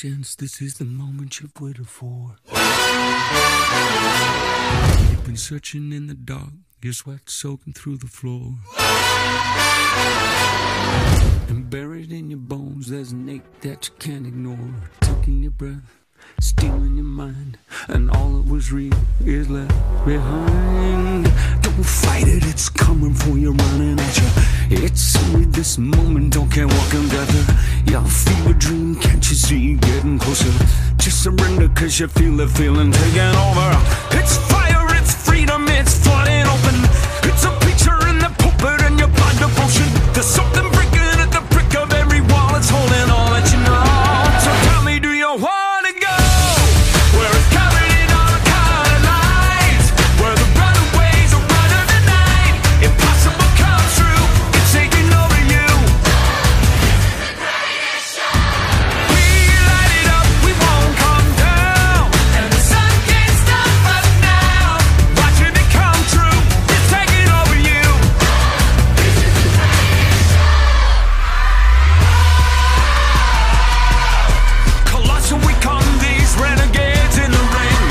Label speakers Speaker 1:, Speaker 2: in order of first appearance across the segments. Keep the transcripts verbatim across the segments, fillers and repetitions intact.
Speaker 1: gents, this is the moment you've waited for. You've been searching in the dark, your sweat soaking through the floor. And buried in your bones, there's an ache that you can't ignore. Taking your breath, stealing your mind, and all that was real is left behind. Don't fight it, it's coming for you, running at you. It's only this moment, don't care what comes after. Your fever dream, can't you see, getting closer. Just surrender, cause you feel the feeling taking over. It's fire, it's freedom, it's flooding open. It's a preacher in the pulpit and your blind devotion. There's something breaking at the brick of every wall, it's holding all that you know. So tell me, do you want to go where it's covered in all the color lights, where the runaways are running the night? Impossible comes true, it's taking over you. We light it up, we won't come down, and the sun can't stop us now. Watching it come true, it's taking over you. Colossal we come, these renegades in the ring,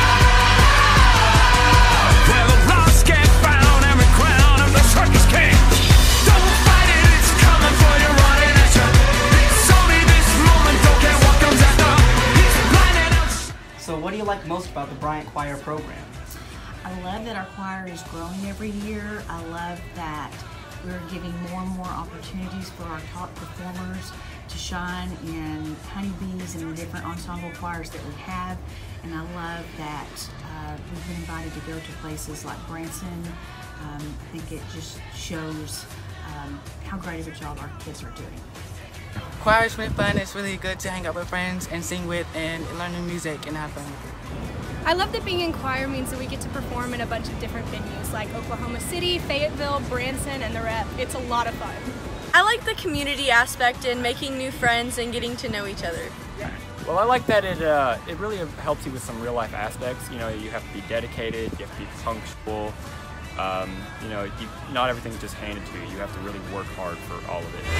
Speaker 1: where the lost get found, every crown of the circus king. Don't fight it, it's coming for you, running at you. It's only this moment, don't care what comes after. It's blinding us.
Speaker 2: So what do you like most about the Bryant Choir program?
Speaker 3: I love that our choir is growing every year. I love that we're giving more and more opportunities for our top performers to shine in honeybees and the different ensemble choirs that we have. And I love that uh, we've been invited to go to places like Branson. Um, I think it just shows um, how great of a job our kids are doing.
Speaker 4: Choir's been fun. It's really good to hang out with friends and sing with and learn new music and have fun with it.
Speaker 5: I love that being in choir means that we get to perform in a bunch of different venues like Oklahoma City, Fayetteville, Branson, and the rep. It's a lot of fun.
Speaker 6: I like the community aspect in making new friends and getting to know each other.
Speaker 7: Well, I like that it uh, it really helps you with some real life aspects. You know, you have to be dedicated, you have to be punctual. Um, you know, you, not everything's just handed to you. You have to really work hard for all of it.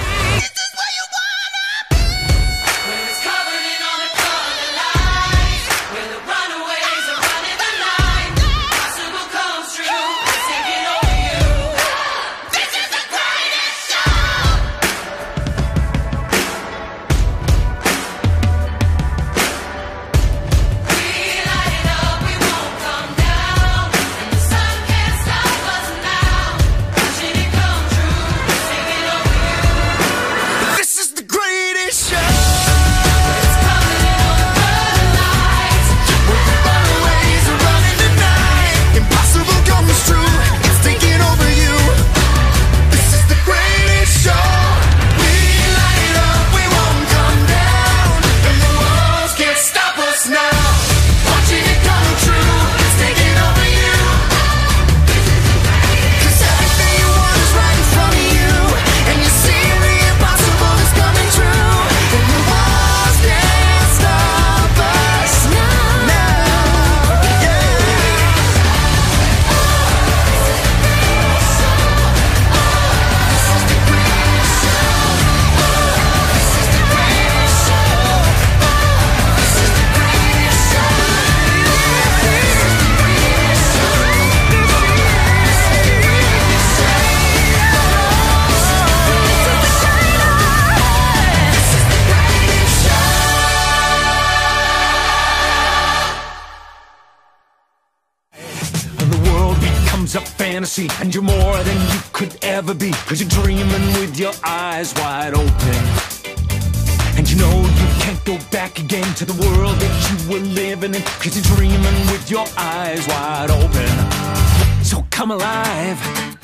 Speaker 7: A fantasy, and you're more than you could ever be, cause you're dreaming with your eyes wide open. And you know you can't go back again to the world that you were living in, cause you're dreaming with your eyes wide open. So come alive.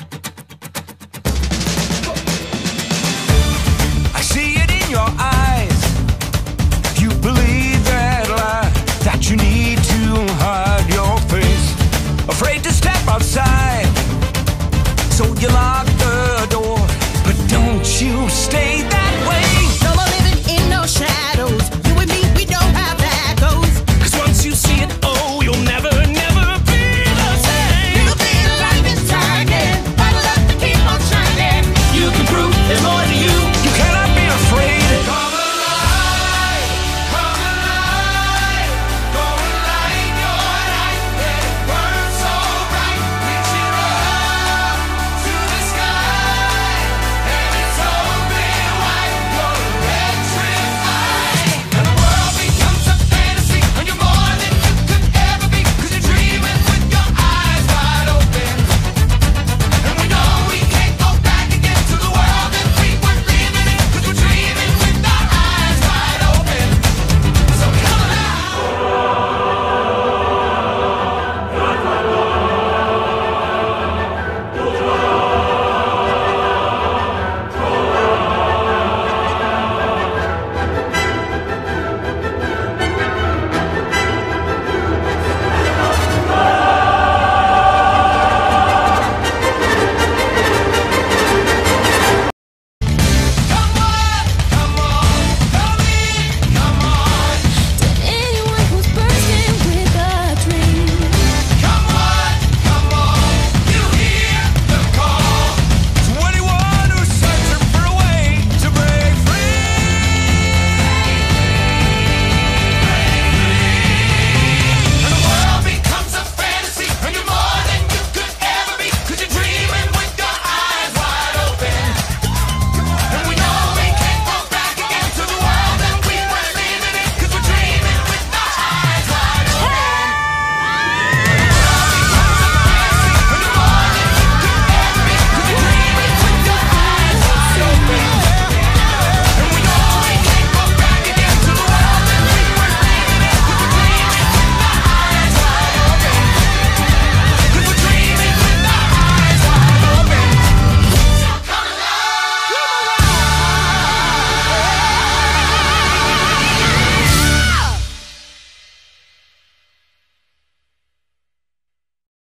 Speaker 7: I see it in your eyes. You believe that life that you need